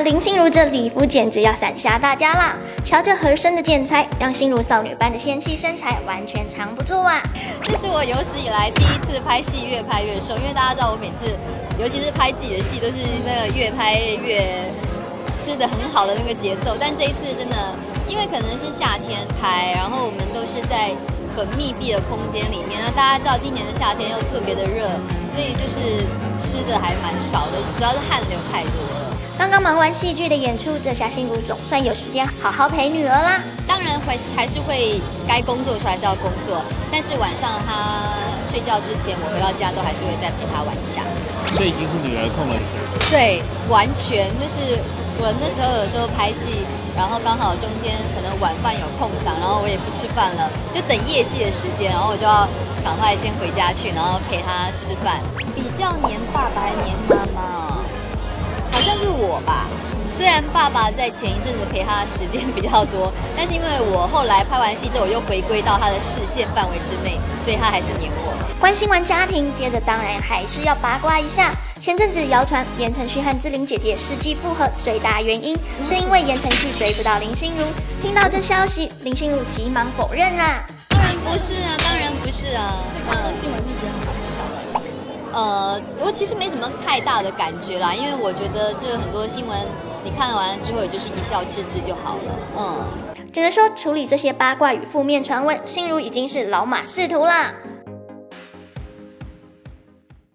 林心如这礼服简直要闪瞎大家啦！瞧这合身的剪裁，让心如少女般的纤细身材完全藏不住啊！ 这是我有史以来第一次拍戏越拍越瘦，因为大家知道我每次，尤其是拍自己的戏，都是那个越拍越吃的很好的那个节奏。但这一次真的，因为可能是夏天拍，然后我们都是在很密闭的空间里面，那大家知道今年的夏天又特别的热，所以就是吃的还蛮少的，主要是汗流太多了。 刚刚忙完戏剧的演出，这下心如总算有时间好好陪女儿啦。 当然还是会该工作的时候还是要工作，但是晚上她睡觉之前，我回到家都还是会再陪她玩一下。 这已经是女儿控了。 对，完全就是我那时候有时候拍戏，然后刚好中间可能晚饭有空档，然后我也不吃饭了，就等夜戏的时间，然后我就要赶快先回家去，然后陪她吃饭。比较黏爸爸还黏妈妈哦，好像是我吧。虽然爸爸在前一阵子陪他的时间比较多，但是因为我后来拍完戏之后，我又回归到他的视线范围之内，所以他还是黏我。 关心完家庭，接着当然还是要八卦一下。前阵子谣传言承旭和志玲姐姐世纪复合，最大原因是因为言承旭追不到林心如。听到这消息，林心如急忙否认啊。 当然不是啊，当然不是啊。新闻是觉得很少。我其实没什么太大的感觉啦，因为我觉得这很多新闻你看完了之后，也就是一笑置之就好了。 只能说处理这些八卦与负面传闻，心如已经是老马识途啦。